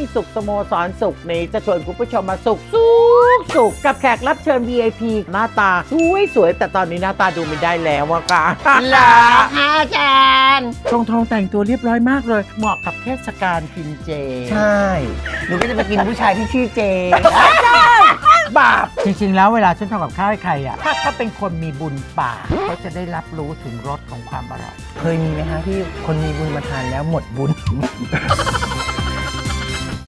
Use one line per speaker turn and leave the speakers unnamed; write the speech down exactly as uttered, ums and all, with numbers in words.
สุขสโมสรสุขนี้จะชวนคุณผู้ชมมาสุขสุขสุขกับแขกรับเชิญ วี ไอ พี หน้าตาสวยสวยแต่ตอนนี้หน้าตาดูไม่ได้แล้วอะค่ะหรอคะอาจารย์ทองทองแต่งตัวเรียบร้อยมากเลยเหมาะกับเทศกาลกินเจใช่หนูก็จะไปกินผู้ชายที่ชื่อเจใช่บาปจริงๆแล้วเวลาฉันทำกับข้าวให้ใครอ่ะถ้าถ้าเป็นคนมีบุญปากเขาจะได้รับรู้ถึงรสของความอร่อยเคยมีไหมฮะที่คนมีบุญมาทานแล้วหมดบุญ